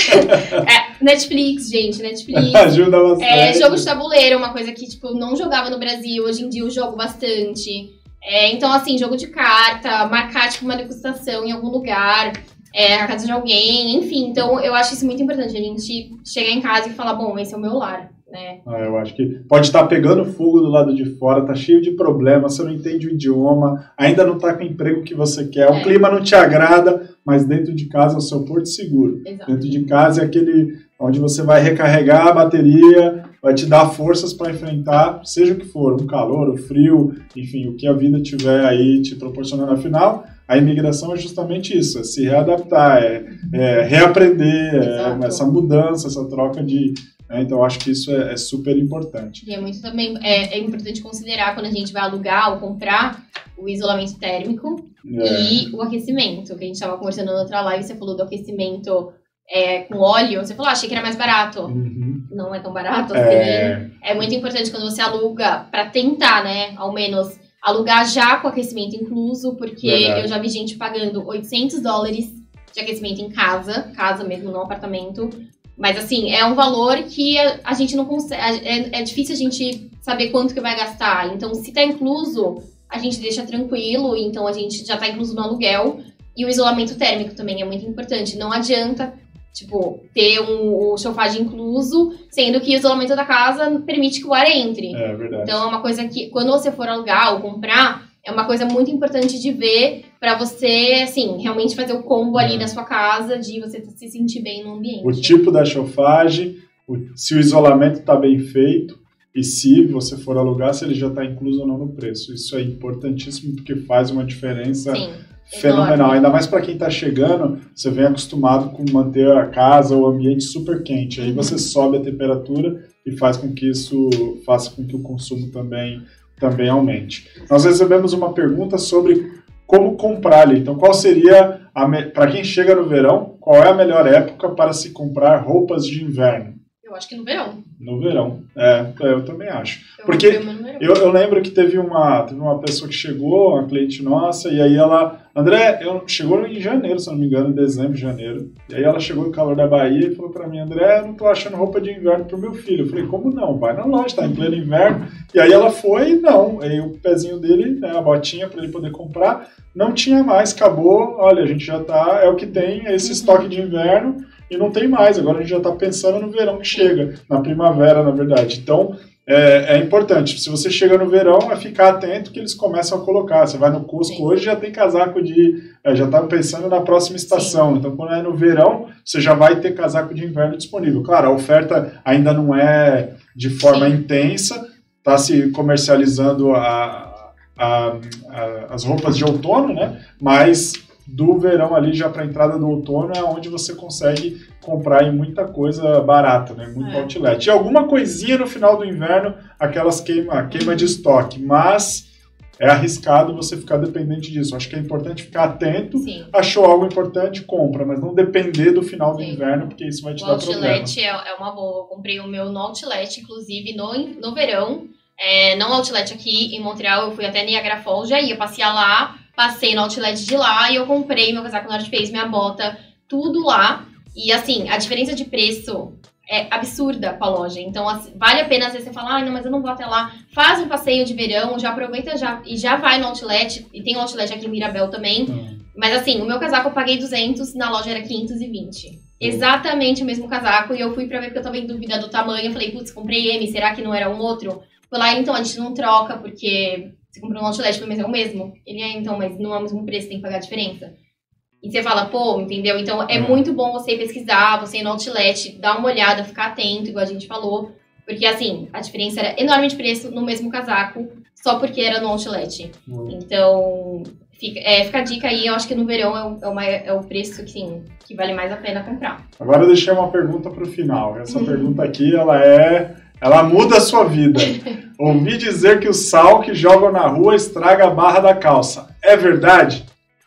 é, Netflix, gente, Netflix. Ajuda bastante. É, jogo de tabuleiro, uma coisa que, tipo, não jogava no Brasil, hoje em dia eu jogo bastante. É, então, assim, jogo de carta, marcar, tipo, uma degustação em algum lugar, é, na casa de alguém, enfim. Então, eu acho isso muito importante, a gente chegar em casa e falar, bom, esse é o meu lar. né? Ah, eu acho que pode estar pegando fogo do lado de fora, tá cheio de problemas, você não entende o idioma, ainda não está com o emprego que você quer, o é. clima não te agrada, mas dentro de casa é o seu porto seguro. Exato. Dentro de casa é aquele onde você vai recarregar a bateria, vai te dar forças para enfrentar, seja o que for, um calor, o frio, enfim, o que a vida tiver aí te proporcionando. Afinal, a imigração é justamente isso, é se readaptar, é, é reaprender, é essa mudança, essa troca de... Né? Então, eu acho que isso é, é super importante. E é muito também, é, é importante considerar quando a gente vai alugar ou comprar o isolamento térmico é. e o aquecimento, que a gente estava conversando na outra live, você falou do aquecimento é, com óleo, você falou, ah, achei que era mais barato. Uhum. Não é tão barato assim. É, é muito importante quando você aluga, para tentar, né, ao menos, alugar já com aquecimento incluso, porque Verdade. eu já vi gente pagando oitocentos dólares de aquecimento em casa, casa mesmo, não apartamento. Mas, assim, é um valor que a, a gente não consegue... É, é difícil a gente saber quanto que vai gastar. Então, se tá incluso, a gente deixa tranquilo. Então, a gente já tá incluso no aluguel. E o isolamento térmico também é muito importante. Não adianta, tipo, ter um, o chofagem incluso, sendo que o isolamento da casa permite que o ar entre. É verdade. Então, é uma coisa que, quando você for alugar ou comprar... É uma coisa muito importante de ver pra você, assim, realmente fazer o combo ali é. na sua casa, de você se sentir bem no ambiente. O tipo da chofagem, o, se o isolamento está bem feito e se você for alugar, se ele já está incluso ou não no preço. Isso é importantíssimo porque faz uma diferença Sim, fenomenal. Enorme. Ainda mais para quem está chegando, você vem acostumado com manter a casa ou o ambiente super quente. Aí você sobe a temperatura e faz com que isso faça com que o consumo também... também aumente. Nós recebemos uma pergunta sobre como comprar ali. Então, qual seria, para quem chega no verão, qual é a melhor época para se comprar roupas de inverno? Eu acho que no verão. No verão, é, eu também acho. Eu Porque eu, eu lembro que teve uma, teve uma pessoa que chegou, uma cliente nossa, e aí ela... André, eu, chegou em janeiro, se não me engano, em dezembro, janeiro. E aí ela chegou no calor da Bahia e falou pra mim, André, eu não tô achando roupa de inverno pro meu filho. Eu falei, como não? Vai na loja, tá em pleno inverno. E aí ela foi e não. Aí o pezinho dele, né, a botinha pra ele poder comprar, não tinha mais, acabou. Olha, a gente já tá, é o que tem, é esse uhum. estoque de inverno. E não tem mais, agora a gente já está pensando no verão que chega, na primavera, na verdade. Então, é, é importante, se você chega no verão, é ficar atento que eles começam a colocar. Você vai no Costco Sim. hoje, já tem casaco de... É, já está pensando na próxima estação. Sim. Então, quando é no verão, você já vai ter casaco de inverno disponível. Claro, a oferta ainda não é de forma Sim. intensa, está se comercializando a, a, a, as roupas de outono, né? Mas... do verão ali já para a entrada do outono é onde você consegue comprar em muita coisa barata, né? Muito é. outlet. E alguma coisinha no final do inverno, aquelas queima, queima de estoque, mas é arriscado você ficar dependente disso. Acho que é importante ficar atento, Sim. achou algo importante, compra, mas não depender do final do Sim. inverno, porque isso vai te o dar problema. O outlet é, é uma boa. Eu comprei o meu no outlet, inclusive, no, no verão. É, não outlet aqui em Montreal, eu fui até Niagara Falls, já ia passear lá, passei no outlet de lá e eu comprei meu casaco North Face, minha bota, tudo lá. E assim, a diferença de preço é absurda com a loja. Então, assim, vale a pena às vezes você falar, ah, não, mas eu não vou até lá. Faz um passeio de verão, já aproveita já, e já vai no outlet. E tem um outlet aqui em Mirabel também. Hum. Mas assim, o meu casaco eu paguei duzentos, na loja era quinhentos e vinte. Hum. Exatamente o mesmo casaco. E eu fui pra ver porque eu tava em dúvida do tamanho. Eu falei, putz, comprei M, será que não era um outro? Fui lá, então, a gente não troca, porque você comprou um outlet, mas é o mesmo. Ele é, então, mas não é o mesmo preço, tem que pagar a diferença. E você fala, pô, entendeu? Então, é uhum. muito bom você pesquisar, você ir no outlet, dar uma olhada, ficar atento, igual a gente falou. Porque, assim, a diferença era enorme de preço no mesmo casaco, só porque era no outlet. Uhum. Então, fica, é, fica a dica aí, eu acho que no verão é o, é uma, é o preço que, sim, que vale mais a pena comprar. Agora eu deixei uma pergunta pro final. Essa pergunta aqui, ela é... Ela muda a sua vida. Ouvi dizer que o sal que jogam na rua estraga a barra da calça. É verdade?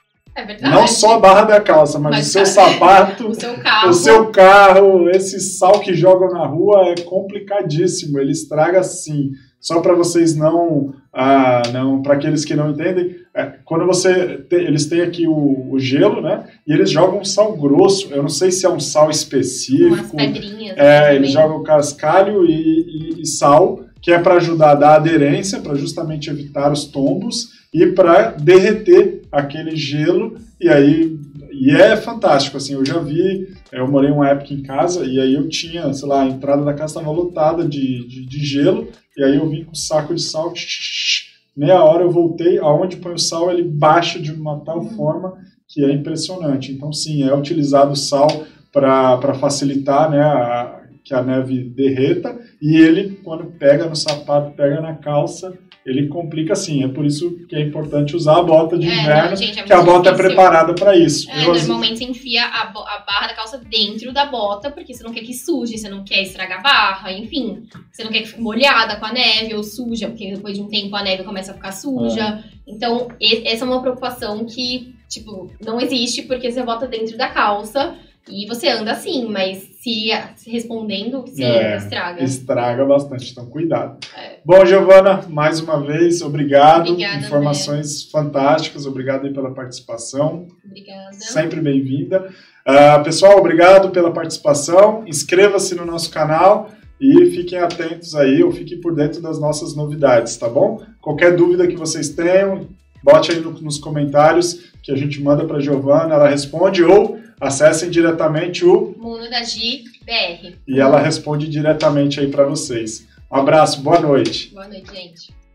É verdade. Não só a barra da calça, mas, mas o seu cara, sapato, o seu carro. o seu carro, esse sal que jogam na rua é complicadíssimo. Ele estraga sim. Só para vocês não, ah, não para aqueles que não entendem, é, quando você te, eles têm aqui o, o gelo, né? E eles jogam sal grosso. Eu não sei se é um sal específico. Umas pedrinhas. É, eles jogam cascalho e, e, e sal, que é para ajudar a dar aderência, para justamente evitar os tombos e para derreter aquele gelo. E aí e é fantástico, assim, eu já vi, eu morei uma época em casa e aí eu tinha, sei lá, a entrada da casa estava lotada de, de, de gelo e aí eu vim com um saco de sal, meia hora eu voltei, aonde põe o sal ele baixa de uma tal forma que é impressionante. Então sim, é utilizado o sal para facilitar, né, a, que a neve derreta e ele, quando pega no sapato, pega na calça, ele complica assim. É por isso que é importante usar a bota de é, inverno, não, gente, é que a bota difícil. é preparada para isso. É, eu, normalmente você enfia a, a barra da calça dentro da bota, porque você não quer que suje, você não quer estragar a barra, enfim. Você não quer que fique molhada com a neve ou suja, porque depois de um tempo a neve começa a ficar suja. É. Então, e, essa é uma preocupação que, tipo, não existe, porque você bota dentro da calça e você anda assim, mas se, se respondendo, sim, é, estraga. Estraga bastante, então cuidado. É. Bom, Giovana, mais uma vez, obrigado. Obrigada, informações André. Fantásticas, obrigado aí pela participação. Obrigada. Sempre bem-vinda. Uh, pessoal, obrigado pela participação. Inscreva-se no nosso canal e fiquem atentos aí, ou fiquem por dentro das nossas novidades, tá bom? Qualquer dúvida que vocês tenham, bote aí no, nos comentários que a gente manda para a Giovana, ela responde, ou acessem diretamente o Mundo da Gi B R. E ela responde diretamente aí para vocês. Um abraço, boa noite. Boa noite, gente.